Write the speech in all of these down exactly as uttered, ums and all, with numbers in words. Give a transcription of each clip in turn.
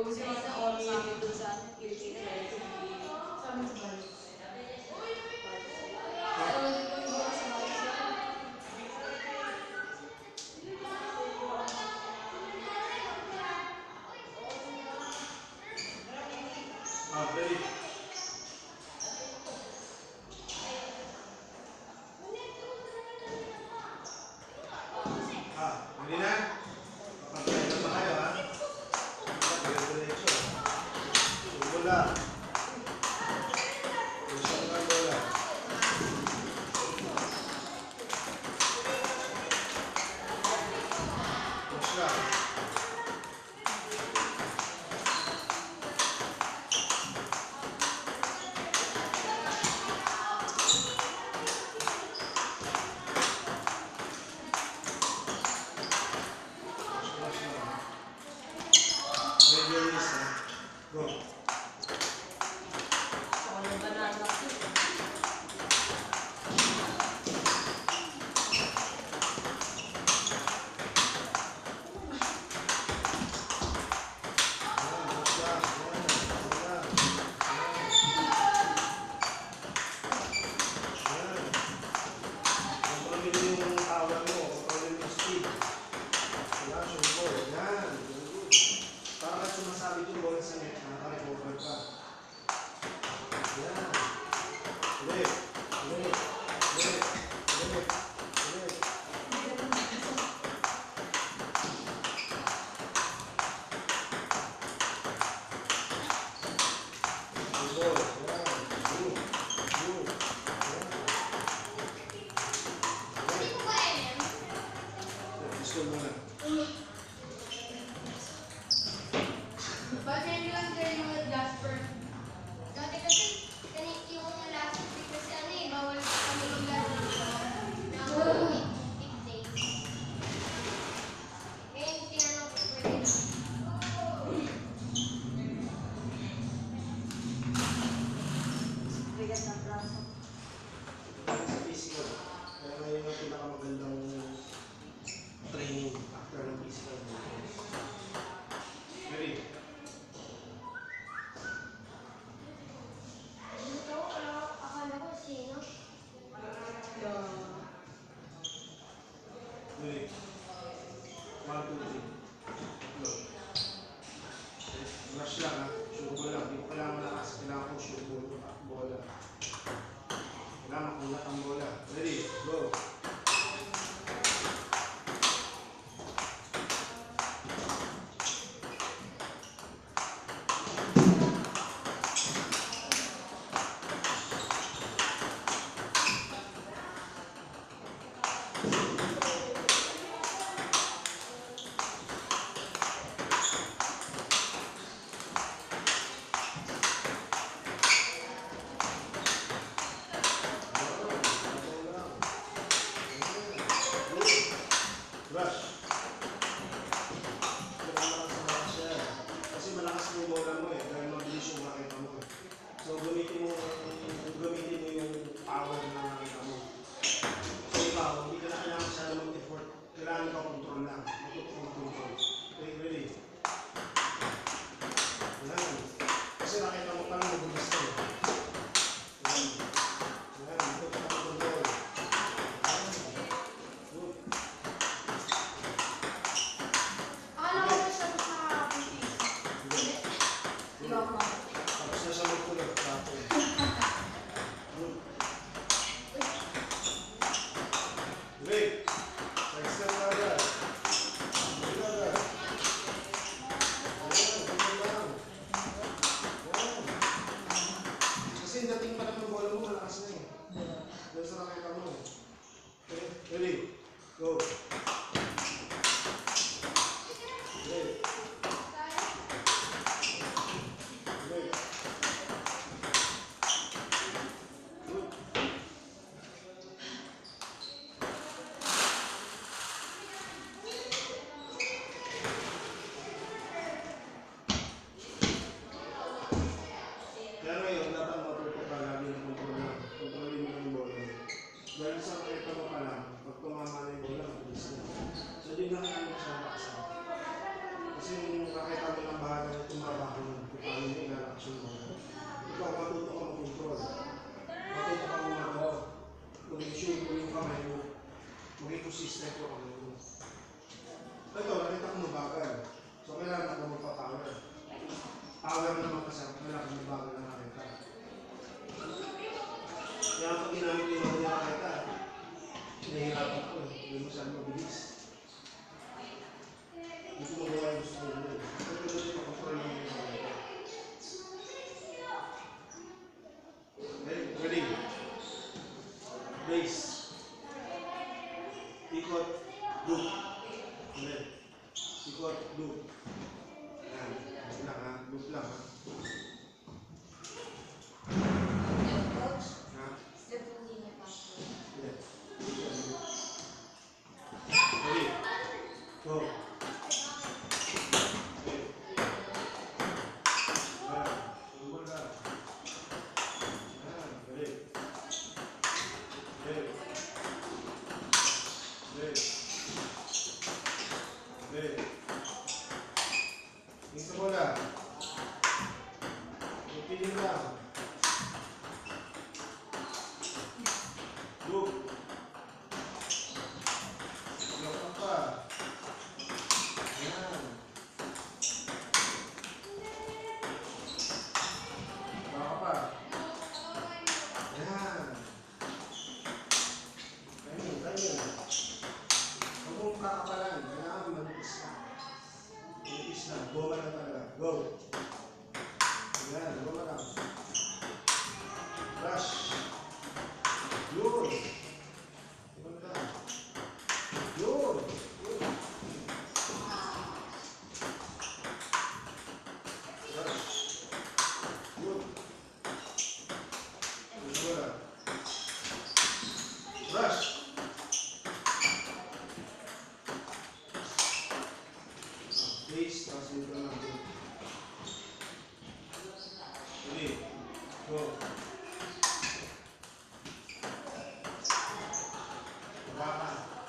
Ah, ready? Ah, ready na? Kapag na ba kayo, ha? Diretso. Bola. Isang ka bola. Push lang. Go. Sumasabi yung bola sa net, nakaka-recover ka. Yan. Ulit. Ulit. Ulit. Ulit. Ulit. Good. Yan. Good. Good. Yan. Ulit. Gusto mo na. Bakit yun lang din yung last first? Dati kasi, yung last week kasi ano eh, bawal kami maglaro ng eight days. Ngayon, tinanong ko pwede na. Bigat ng braso. Sa physical. Kaya ngayon yung pinakamagandang training after ng physical. Ready? Ready? One, two, three. Go. Rush lang, ha? Sure ball lang. Hindi ko kailangan malakas. Kailangan ko sure ball. Bola. Kailangan makulat ang bola. Ready? Go. Rush. Malakas yan. Kasi malakas yung bola mo eh. Dahil mabilis yung makita mo eh. So gamitin mo, gamitin mo yung power na nakita mo. So ikaw, hindi ka na kailangan masyado mag-effort. Kailangan ka control lang. Mag-control. Okay, ready? Yan. Kasi nakita mo pa lang mabugas ka eh. Yan. Yan. Ito ka control. Tapos na siya magkulot. Wait. Next time na agad. Hindi na agad. Ayan, ganyan lang. Ayan. Kasi yung dating pa lang ng bola mo, malakas na eh. Dahil sa nakita mo eh. Okay, ready? Go. Ready? Kaya ngayon, dapat matuto ka lagi ng kontrol lang. Kontrolin mo yung bola mo. Dahil sa nakita mo pa lang, pag tumama na yung bola, mabilis na. So, di na kaya mo siya makasama. Kasi yung nakita mo ng bahala nito, trabaho nun. Kung paano yung inalakas yung motor. Ikaw, matuto ka mag-control. Matuto ka mag-control. Maging sure mo yung kamay mo. Maging consistent yung kamay mo. Ito, nakita ko mabagal. So, kailangan ka magpa-power. Power naman kasi, kailangan mabagal na nakita. Kaya pag ginamit yung mga nakita, nahihirapan ko eh. Hindi mo saan mabilis. Hindi ko magawa yung gusto mo yun. Ito yung control mo yung nakita. Okay, ready? Base. Ikot, loop. Ulit. Ikot, loop. Ayan. Loop lang ha. Loop lang ha. Ha? Ulit. Ready? Go. Okay. Ayan. Tumul lang. Ayan. Ready? Ready? Ready? Ready? Tingin sa bola. Tingin lang. Look. Look pa. Ayan. Baka pa. Ayan. Tayo, tayo. Huwag mong kakapalan. Kailangan manipis ka. Manipis na. Go ka na talaga. Go. Ayan. Go ka lang. Rush. Yun. Yun ka. Yun. Yun. Rush. Yun. Yun ka lang. Rush. Base, tapos dito lang. Ready? Go. Baka.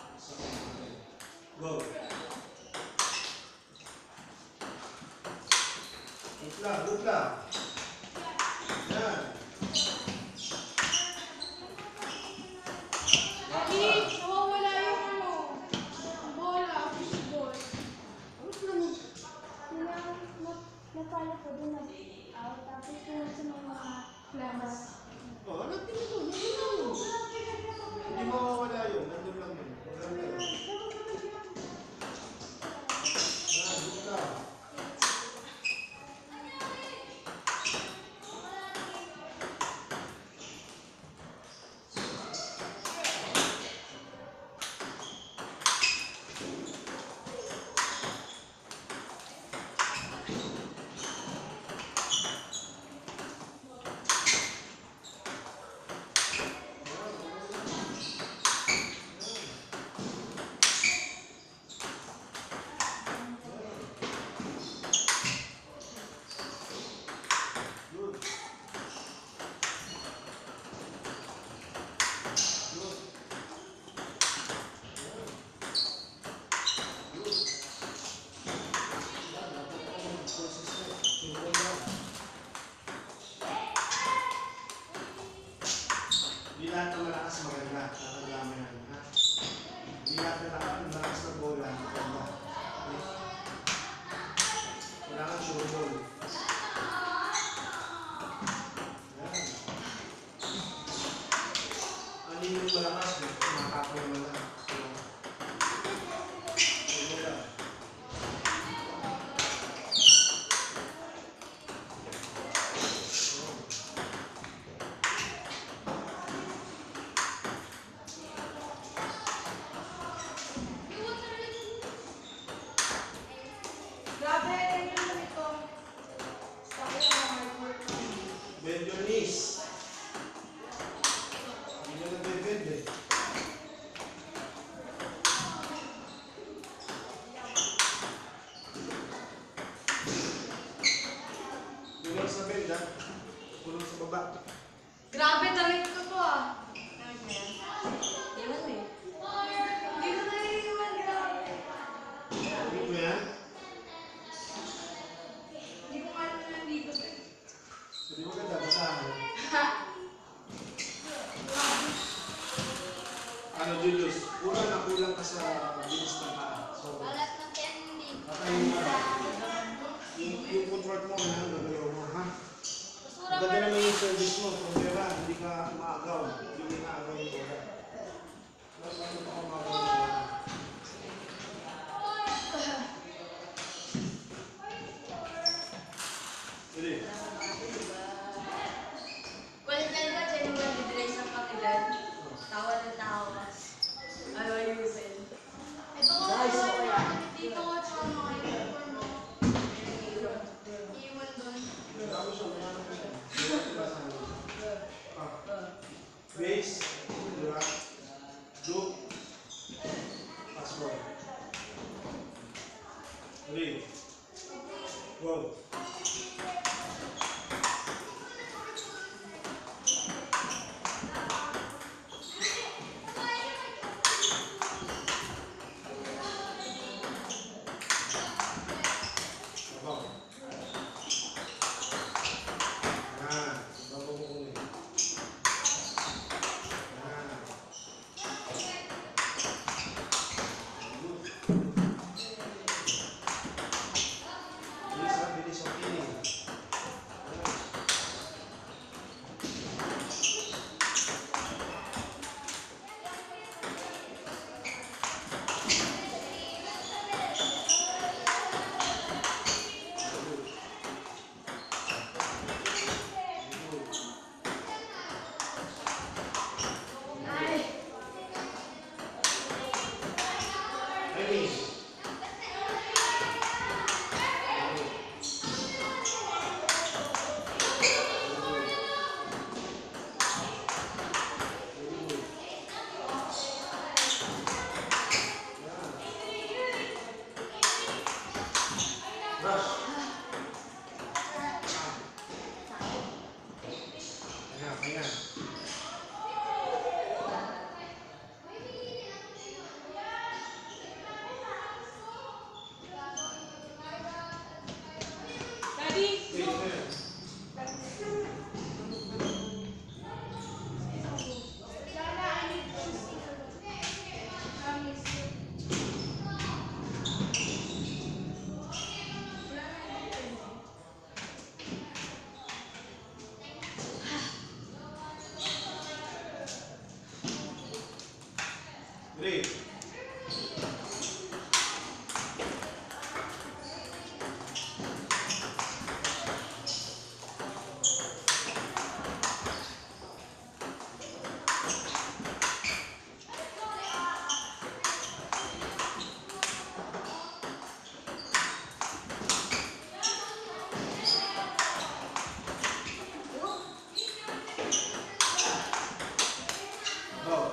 Go. Loop lang, loop lang. Yan. Daddy, nawawala yung ano, bola, fishball. Napala ko doon nag-out, tapos yung sa mga class. Oh, ano tingin mo? Nandun lang yun. Hindi mawawala yun. Nandun lang yun. Nandun lang yun. Yan, loop lang. Good. Good. Good. Yan, dapat ako consistent. Tingnan lang. Hindi lahat ng malakas maganda. Tatandaan mo yan, ha? Hindi lahat ng malakas ng bola maganda. Okay? Kailangan sure ball. Yan. Ano yung malakas? Makakapoy mo lang. Tingnan lang. Grabe, ganyan lang ito. Sabi ko na hard work. Bend your knees. Hindi na nag-bend eh. Tulong sa bend ha. Tulong sa baba. Grabe, damit ko to ah. Iwan mo eh. Hindi ko naiiwan, grabe. Hindi mo yan? Hindi Ready? Kulit yan ba dyan yung nag-dress ng kapilan? Tawa ng tawa. Ano ayusin? Ito ko, Guys, ito okay. ko, dito ko sa mga uniform mo. Iwan doon. Wala ko siya, wala ko siya. Wala ko ba sa ano? Ah. Base, diba? Loop, password. Ready? Go. Abang. Yan. Bago mo kunin. Yan. Good. Bilis ha, bilis ang kiling. Ready? Rush. Ayan, ayan. Daddy! Wait, wait. Lala, I need shoes. Promise. Ready? Go.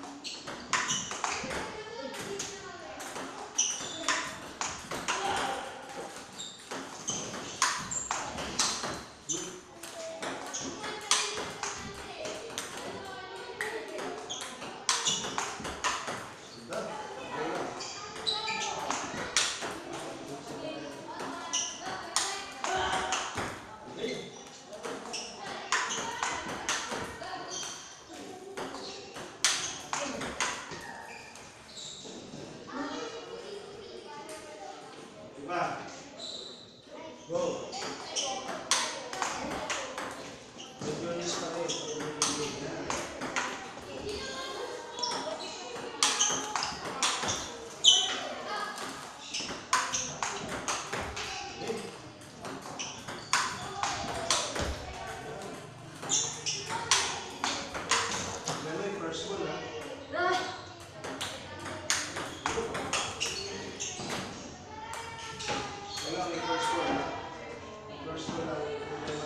Sudah. Okay. Diba? Go. Mag-release pa rin. Yan. Okay. Gano'n yung first one, ha? Ah! Wala yung first one, ha? First one lang. Wala.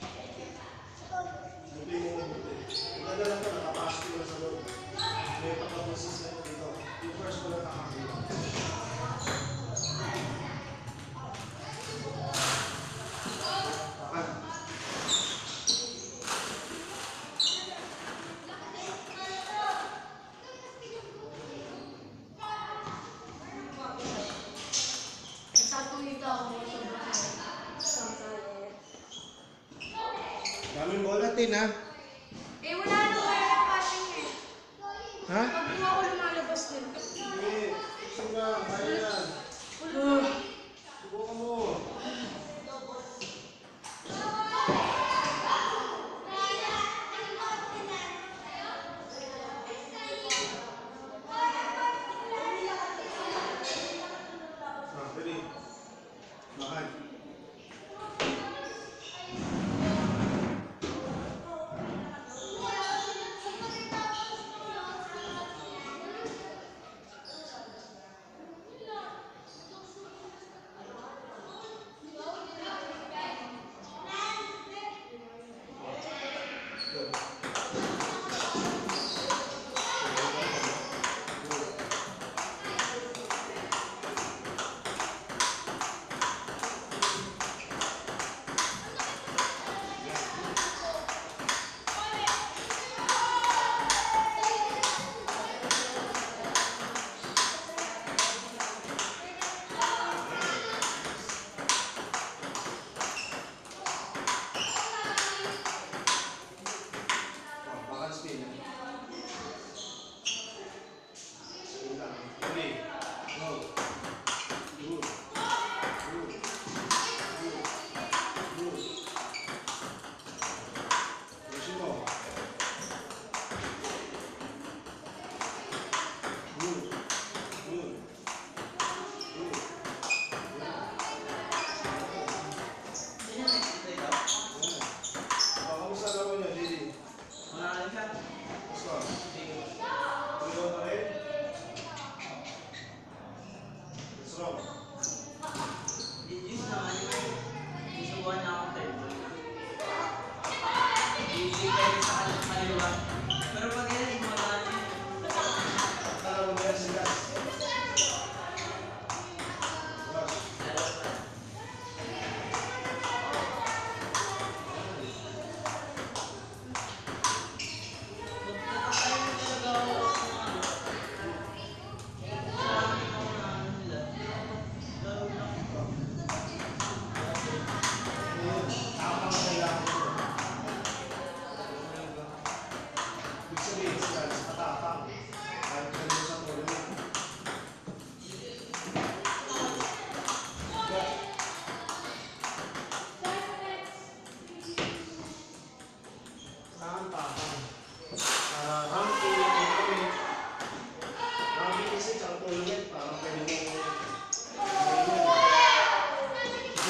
Buti mo mo buti. Maganda lang ito, nakapasok ko na sa loob. May pagkabusis na ito dito. Yung first one lang nakakita. Takan. Sakto dito ako sa bahay. Daming bola, Tin, ha? Eh, wala na kaya ng cutting eh. Ha? Pag buha ko lumalabas din. Hindi. Gusto nga, kaya yan. Ah. Subukan mo. Ah, ready? Makan.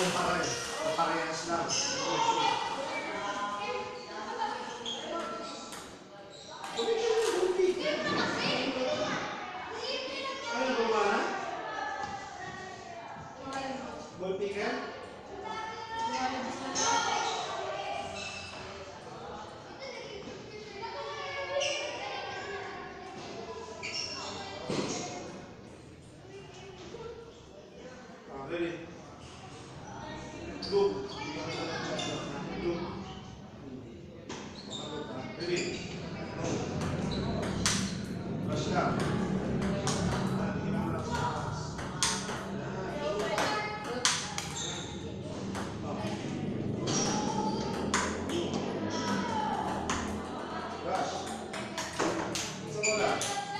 kumpare. Parehas lang. Ano gumana? Ball picker? Ah, ready? Look. Look. Ready? Rush lang. Ah, hindi lang lang sa taas. Rush. Isa mo lang.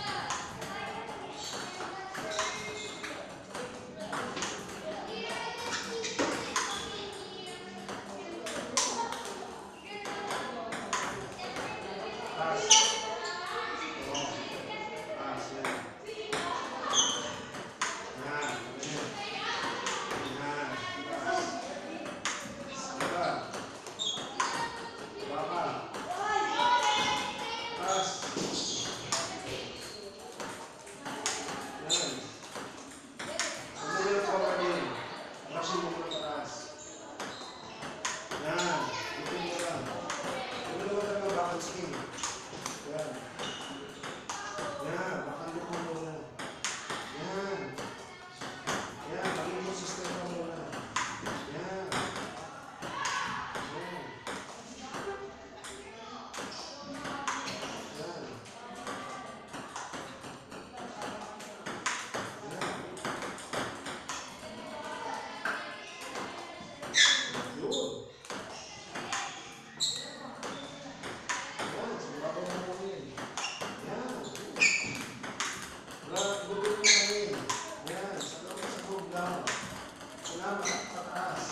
Taas. Oo. Taas yan. Yan. Ganyan. Yan. Taas. Baba. Baba. Taas. Yan. Huwag mo yung forward din. Rushing mo muna pataas. Yan. Ito mo lang. Ito naman talaga bakal skin. Yan. Yan. Bakal mo muna. Yan. Yan. Pagin mo system mo muna. Yan. Yan. Yan. Yan. Yun. Yan. Sumabaw mo mo yun. Yan. Wala. Gulong mo namin. Yan. Sa loob sa loob lang. Salamat. Pataas.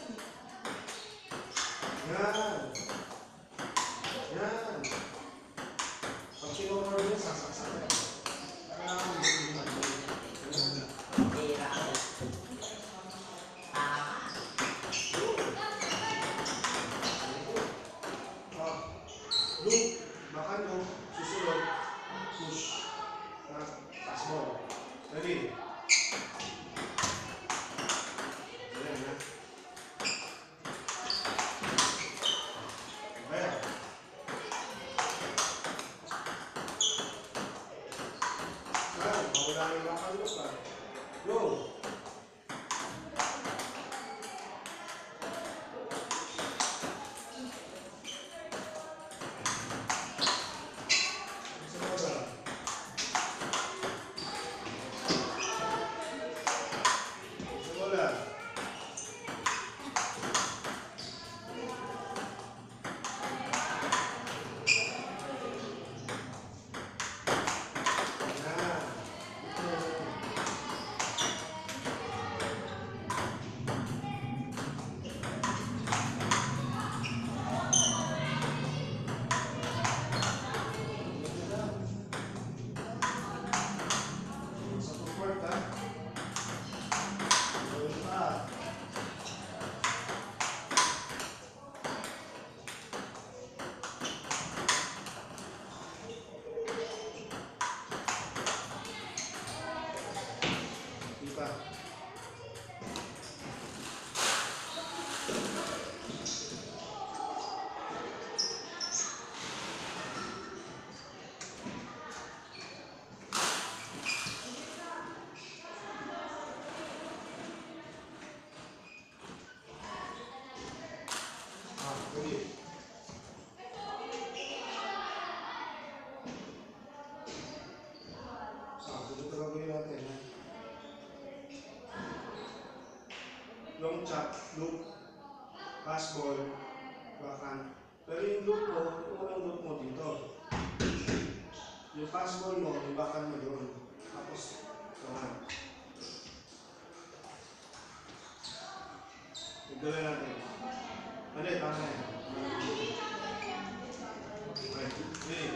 Yan. Yan. Pag kinukur mo, sasaksak yan. Kailangan mo yung mga yan. Ah, loop, baka loop, susunod, push, na, pass ball. Ready? Ayan, ha? Ayan. Ayan, mawala yung baka loop, ha? Go! Isa mo ba? Isa mo lang. Yan. Sa support, ha? Gawin pa. Di pa. Ah, ready? Ah, dito ka gawin natin, ha? Long chop, loop, pass ball, backhand. Pero yung loop mo, yung unang loop mo dito. Yung pass ball mo, yung backhand mo doon. Tapos, backhand. Igawin natin. Mali, tama na yan. Okay, ready?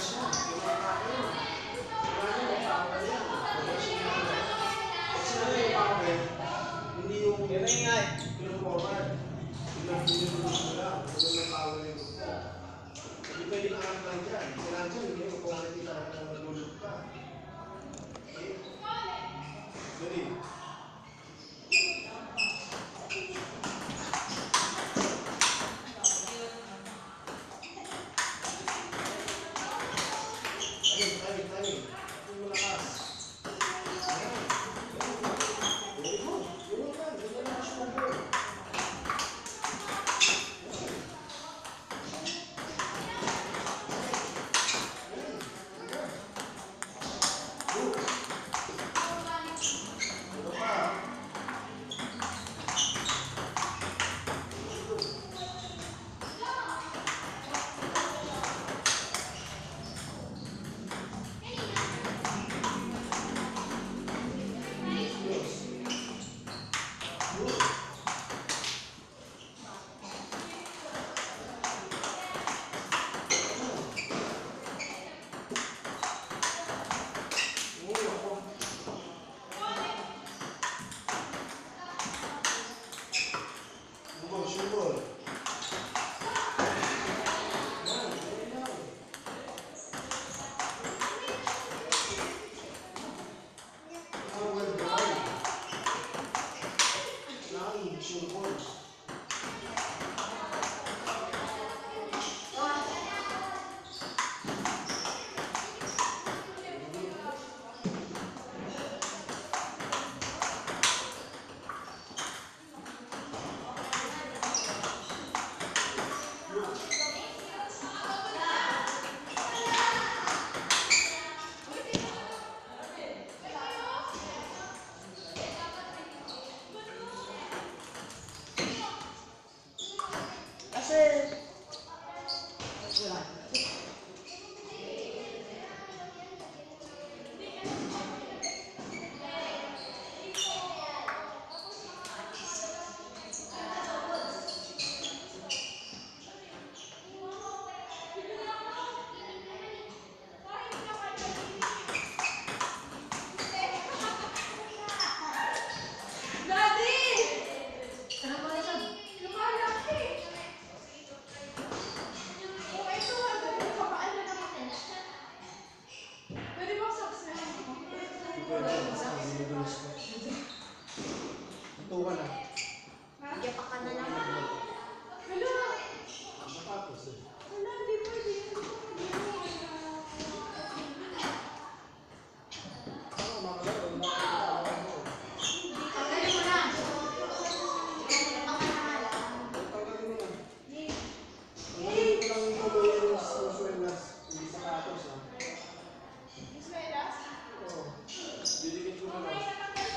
malakas yan. Pinapaka yun. Kailangan may power yan. Labas yung mga. Kasi ano yung power, hindi yung pinag-forward. Pinag-pinag-pinag mo lang. Ano yung power yung grupo. Hindi pwede ka lang dyan. Kailangan dyan, hindi yung quality talaga na nalulog ka. Okay? Dali. Tayo, tayo, tayo. Ito yung malakas. Ayan. Very good. Ganyan lang. Ganyan lang siya mag-work. Ito ka na. Yapak ka na naman. Sapatos eh. Ano, makalaro, makalaro mo. Tanggalin mo na. Tanggalin mo na. Tanggalin mo lang yung tuloy yung susuelas. Hindi sapatos ha. Oo. Didikit mo na lang.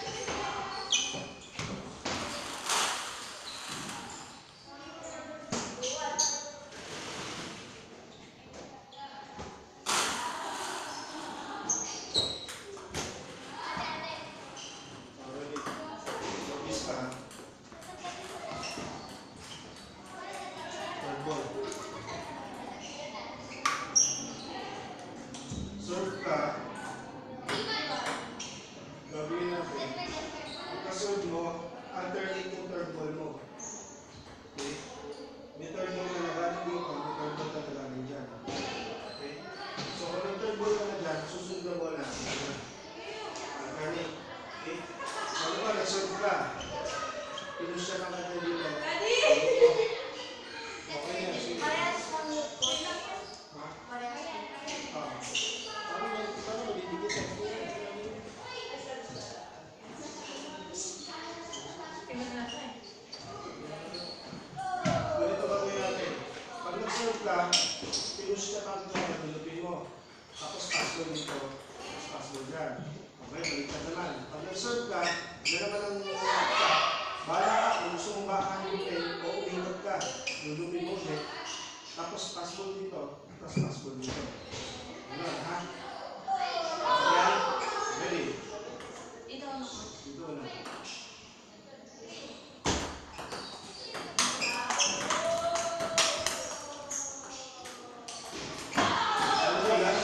Already. Focus ka. Third ball. Serve ka. Gagawin natin. Pagka-serve mo, alternate yung third ball mo. Okay? May third ball ka na galing dito, may third ball ka na galing dyan. Okay? So, kung may third ball ka na dyan, susunod na bola. Alternate. Okay? Ano ba, nag-serve ka? Pinush ka lang natin dito. Okay na, sige. Parehas ng look ko. Ha? Parehas ng Ah. Paano ba, paano ba, didikit sa ganito ba gawin natin? Pag nag-serve ka, pinush ka lang ito, nagulupin mo. Tapos pass-ball dito, tapos pass-ball dyan. Okay, baliktad naman. Pag nag-serve ka, dyan naman ang ka. Bahala ka, kung gusto mong baka lupin, o umikot ka, lulupin mo ulit. Tapos pass-ball dito, tapos pass-ball dito. Ano, ha? Yan. Ready? Ito ano ko. Dito na. Ano ba yan?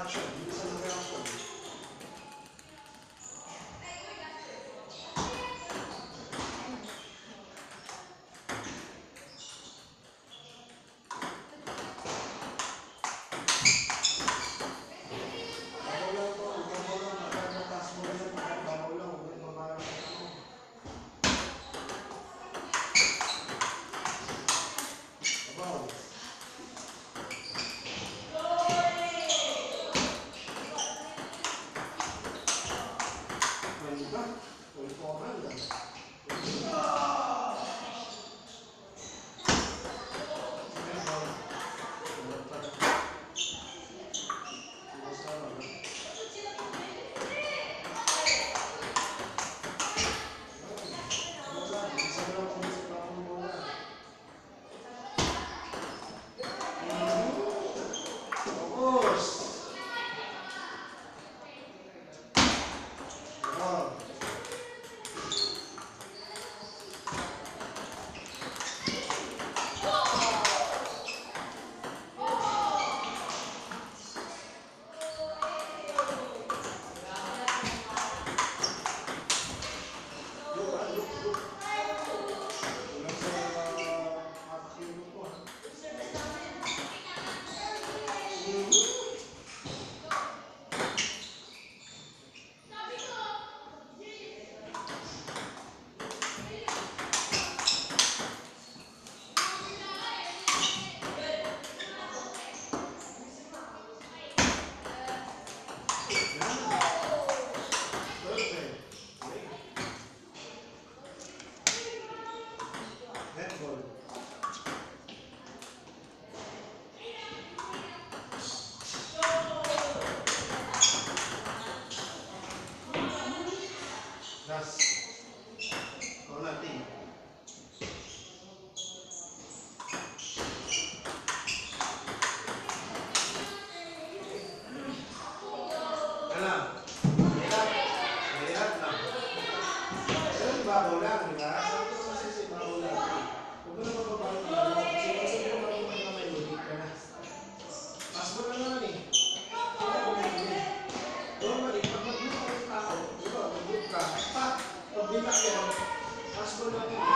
reaction. Bilisan ng reaction. Babaw lang po. Babaw lang. Pagkat mataas mo rin. Babaw lang. Huwag mamarang mo. Babaw. Ganda. Pulporan lang. Das. Kau nanti. Alam. Lihat. Lihat lang. Saya baru lang, di ba? Sabi ko kasi si baru lang. Huwag mo na mababago mo. Kasi kasi ko bago ka na may ulit ka na. Pas mo na naman eh. Kaya mo na yun eh. Normally, pag mag-group ka ng tao, di ba? Mag-group ka. Pa, pag binak yan, pas mo na yun.